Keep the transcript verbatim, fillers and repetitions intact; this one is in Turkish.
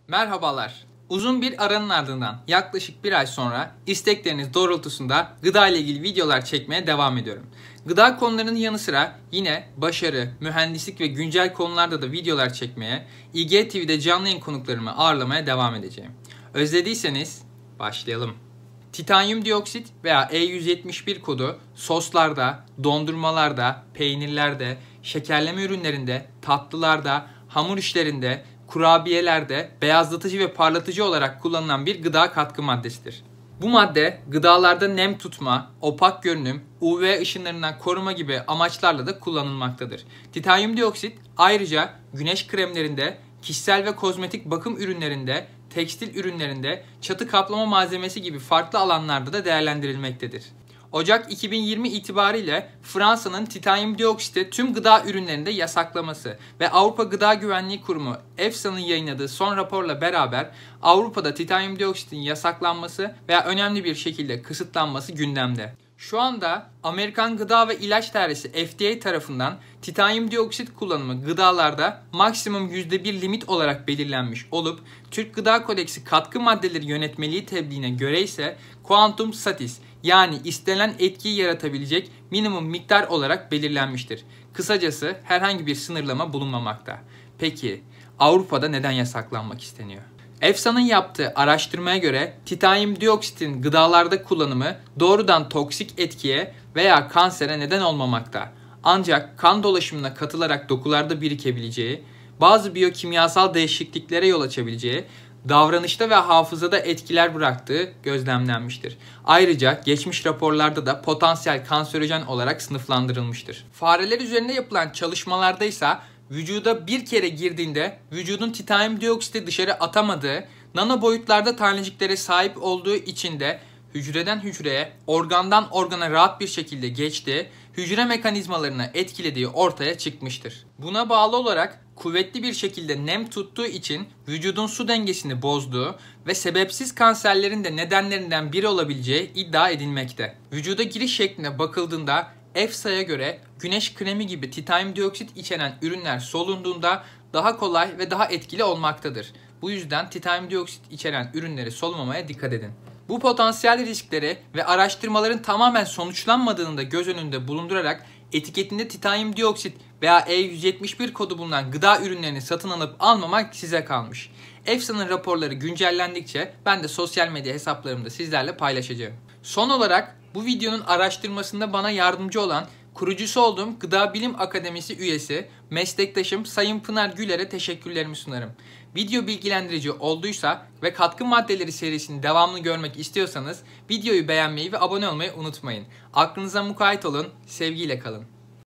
Merhabalar. Uzun bir aranın ardından yaklaşık bir ay sonra istekleriniz doğrultusunda gıda ile ilgili videolar çekmeye devam ediyorum. Gıda konularının yanı sıra yine başarı, mühendislik ve güncel konularda da videolar çekmeye, İ G T V'de canlı yayın konuklarımı ağırlamaya devam edeceğim. Özlediyseniz başlayalım. Titanyum dioksit veya E yüz yetmiş bir kodu soslarda, dondurmalarda, peynirlerde, şekerleme ürünlerinde, tatlılarda, hamur işlerinde, kurabiyelerde beyazlatıcı ve parlatıcı olarak kullanılan bir gıda katkı maddesidir. Bu madde gıdalarda nem tutma, opak görünüm, U V ışınlarından koruma gibi amaçlarla da kullanılmaktadır. Titanyum dioksit ayrıca güneş kremlerinde, kişisel ve kozmetik bakım ürünlerinde, tekstil ürünlerinde, çatı kaplama malzemesi gibi farklı alanlarda da değerlendirilmektedir. Ocak iki bin yirmi itibariyle Fransa'nın titanyum dioksiti tüm gıda ürünlerinde yasaklaması ve Avrupa Gıda Güvenliği Kurumu EFSA'nın yayınladığı son raporla beraber Avrupa'da titanyum dioksitin yasaklanması veya önemli bir şekilde kısıtlanması gündemde. Şu anda Amerikan Gıda ve İlaç Dairesi F D A tarafından titanyum dioksit kullanımı gıdalarda maksimum yüzde bir limit olarak belirlenmiş olup Türk Gıda Kodeksi Katkı Maddeleri Yönetmeliği tebliğine göre ise Quantum Satis yani istenilen etkiyi yaratabilecek minimum miktar olarak belirlenmiştir. Kısacası herhangi bir sınırlama bulunmamakta. Peki Avrupa'da neden yasaklanmak isteniyor? EFSA'nın yaptığı araştırmaya göre titanyum dioksitin gıdalarda kullanımı doğrudan toksik etkiye veya kansere neden olmamakta. Ancak kan dolaşımına katılarak dokularda birikebileceği, bazı biyokimyasal değişikliklere yol açabileceği, davranışta ve hafızada etkiler bıraktığı gözlemlenmiştir. Ayrıca geçmiş raporlarda da potansiyel kanserojen olarak sınıflandırılmıştır. Fareler üzerinde yapılan çalışmalarda ise vücuda bir kere girdiğinde vücudun titanyum dioksiti dışarı atamadığı, nano boyutlarda taneciklere sahip olduğu için de hücreden hücreye, organdan organa rahat bir şekilde geçtiği, hücre mekanizmalarını etkilediği ortaya çıkmıştır. Buna bağlı olarak kuvvetli bir şekilde nem tuttuğu için vücudun su dengesini bozduğu ve sebepsiz kanserlerin de nedenlerinden biri olabileceği iddia edilmekte. Vücuda giriş şekline bakıldığında EFSA'ya göre güneş kremi gibi titanyum dioksit içeren ürünler solunduğunda daha kolay ve daha etkili olmaktadır. Bu yüzden titanyum dioksit içeren ürünleri solumamaya dikkat edin. Bu potansiyel riskleri ve araştırmaların tamamen sonuçlanmadığını da göz önünde bulundurarak etiketinde titanyum dioksit veya E yüz yetmiş bir kodu bulunan gıda ürünlerini satın alıp almamak size kalmış. EFSA'nın raporları güncellendikçe ben de sosyal medya hesaplarımda sizlerle paylaşacağım. Son olarak bu videonun araştırmasında bana yardımcı olan, kurucusu olduğum Gıda Bilim Akademisi üyesi, meslektaşım Sayın Pınar Güler'e teşekkürlerimi sunarım. Video bilgilendirici olduysa ve katkı maddeleri serisinin devamını görmek istiyorsanız videoyu beğenmeyi ve abone olmayı unutmayın. Aklınıza mukayyet olun, sevgiyle kalın.